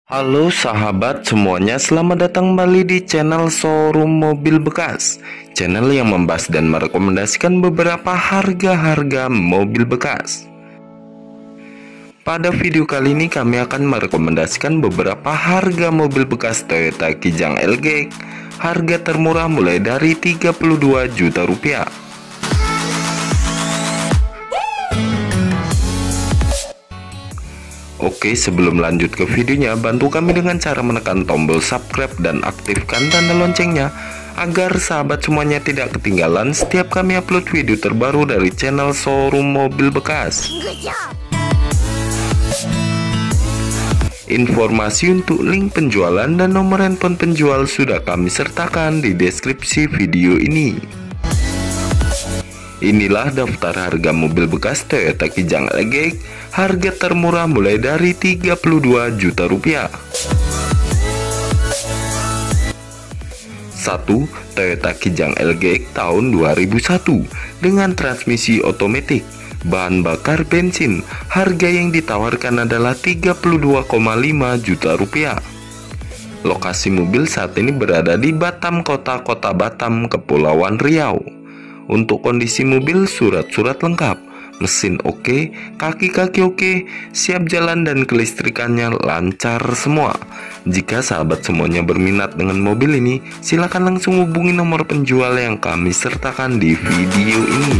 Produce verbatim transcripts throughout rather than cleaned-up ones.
Halo sahabat semuanya, selamat datang kembali di channel Showroom Mobil Bekas, channel yang membahas dan merekomendasikan beberapa harga-harga mobil bekas. Pada video kali ini kami akan merekomendasikan beberapa harga mobil bekas Toyota Kijang L G X, harga termurah mulai dari tiga puluh dua juta rupiah. Oke, sebelum lanjut ke videonya, bantu kami dengan cara menekan tombol subscribe dan aktifkan tanda loncengnya agar sahabat semuanya tidak ketinggalan setiap kami upload video terbaru dari channel Showroom Mobil Bekas. Informasi untuk link penjualan dan nomor handphone penjual sudah kami sertakan di deskripsi video ini. Inilah daftar harga mobil bekas Toyota Kijang L G X, harga termurah mulai dari tiga puluh dua juta rupiah. satu. Toyota Kijang L G X tahun dua ribu satu dengan transmisi otomatis, bahan bakar bensin. Harga yang ditawarkan adalah tiga puluh dua koma lima juta rupiah. Lokasi mobil saat ini berada di Batam Kota, Kota Batam, Kepulauan Riau. Untuk kondisi mobil, surat-surat lengkap, mesin oke, kaki-kaki oke, siap jalan dan kelistrikannya lancar semua. Jika sahabat semuanya berminat dengan mobil ini, silakan langsung hubungi nomor penjual yang kami sertakan di video ini.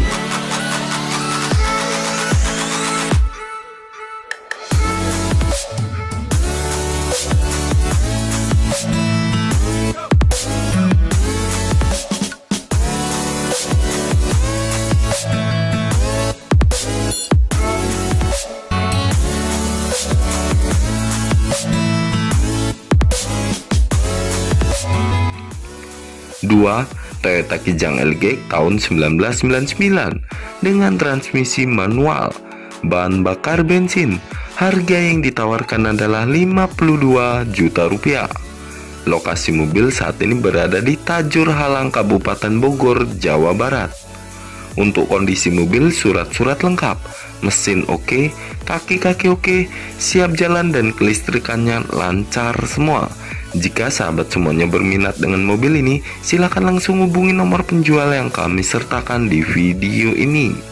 dua. Toyota Kijang L G X tahun seribu sembilan ratus sembilan puluh sembilan dengan transmisi manual, bahan bakar bensin. Harga yang ditawarkan adalah lima puluh dua juta rupiah. Lokasi mobil saat ini berada di Tajur Halang, Kabupaten Bogor, Jawa Barat. Untuk kondisi mobil, surat-surat lengkap, mesin oke, kaki-kaki oke, siap jalan dan kelistrikannya lancar semua. Jika sahabat semuanya berminat dengan mobil ini, silakan langsung hubungi nomor penjual yang kami sertakan di video ini.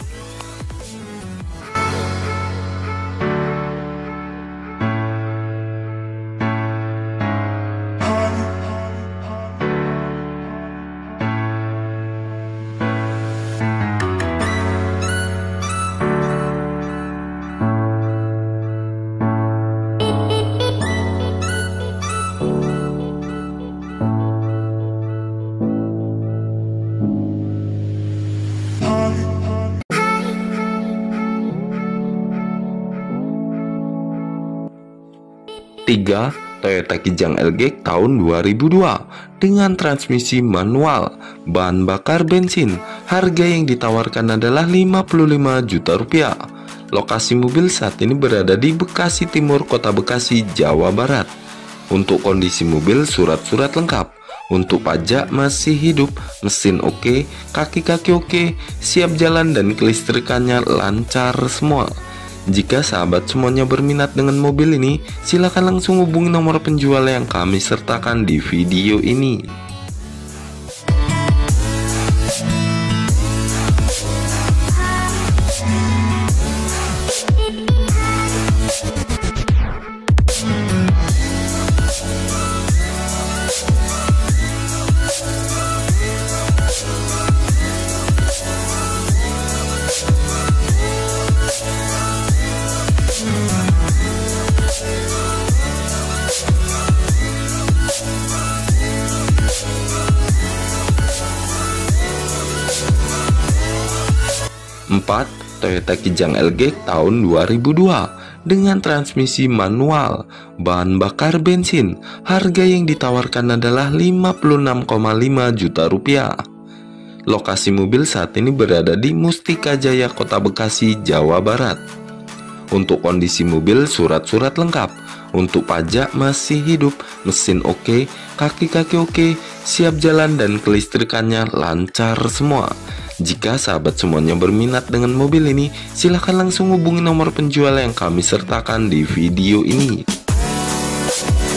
tiga. Toyota Kijang L G X tahun dua ribu dua dengan transmisi manual, bahan bakar bensin. Harga yang ditawarkan adalah lima puluh lima juta rupiah. Lokasi mobil saat ini berada di Bekasi Timur, Kota Bekasi, Jawa Barat. Untuk kondisi mobil, surat-surat lengkap. Untuk pajak masih hidup, mesin oke, kaki-kaki oke, siap jalan dan kelistrikannya lancar semua. Jika sahabat semuanya berminat dengan mobil ini, silakan langsung hubungi nomor penjual yang kami sertakan di video ini. empat. Toyota Kijang L G X tahun dua ribu dua dengan transmisi manual, bahan bakar bensin. Harga yang ditawarkan adalah lima puluh enam koma lima juta rupiah. Lokasi mobil saat ini berada di Mustika Jaya, Kota Bekasi, Jawa Barat. Untuk kondisi mobil, surat-surat lengkap. Untuk pajak masih hidup, mesin oke, kaki-kaki oke, siap jalan dan kelistrikannya lancar semua. Jika sahabat semuanya berminat dengan mobil ini, silahkan langsung hubungi nomor penjual yang kami sertakan di video ini.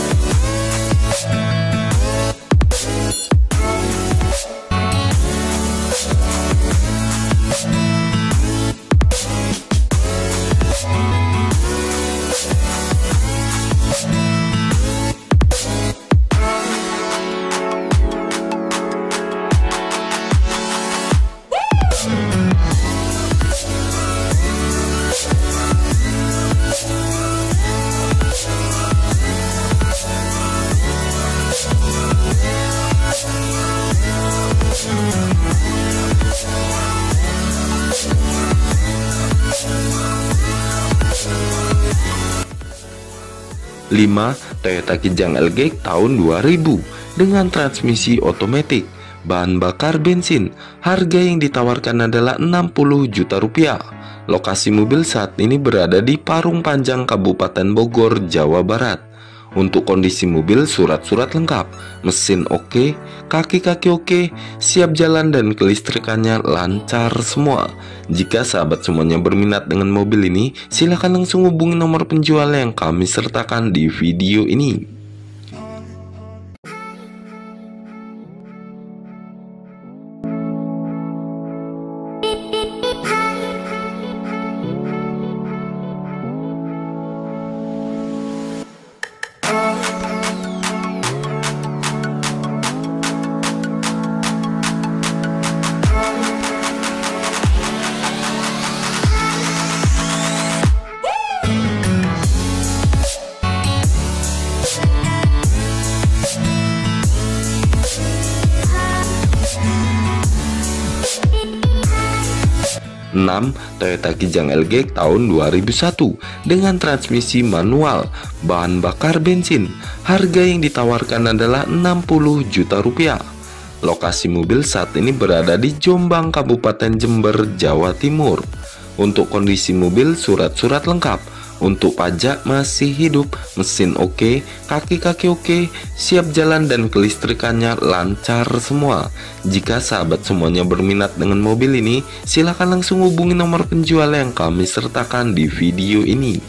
lima. Toyota Kijang L-Gag tahun dua ribu dengan transmisi otomatis, bahan bakar bensin. Harga yang ditawarkan adalah enam puluh juta rupiah. Lokasi mobil saat ini berada di Parung Panjang, Kabupaten Bogor, Jawa Barat. Untuk kondisi mobil, surat-surat lengkap, mesin oke, kaki-kaki oke, siap jalan dan kelistrikannya lancar semua. Jika sahabat semuanya berminat dengan mobil ini, silahkan langsung hubungi nomor penjual yang kami sertakan di video ini. enam. Toyota Kijang L-Gag tahun dua ribu satu dengan transmisi manual, bahan bakar bensin. Harga yang ditawarkan adalah enam puluh juta rupiah. Lokasi mobil saat ini berada di Jombang, Kabupaten Jember, Jawa Timur. Untuk kondisi mobil, surat-surat lengkap. Untuk pajak masih hidup, mesin oke, kaki-kaki oke, siap jalan dan kelistrikannya lancar semua. Jika sahabat semuanya berminat dengan mobil ini, silakan langsung hubungi nomor penjual yang kami sertakan di video ini.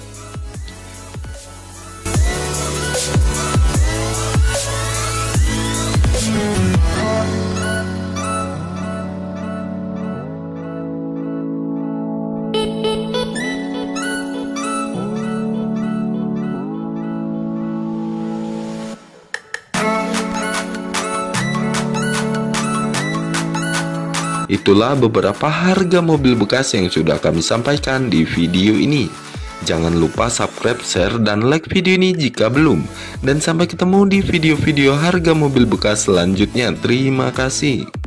Itulah beberapa harga mobil bekas yang sudah kami sampaikan di video ini. Jangan lupa subscribe, share, dan like video ini jika belum. Dan sampai ketemu di video-video harga mobil bekas selanjutnya. Terima kasih.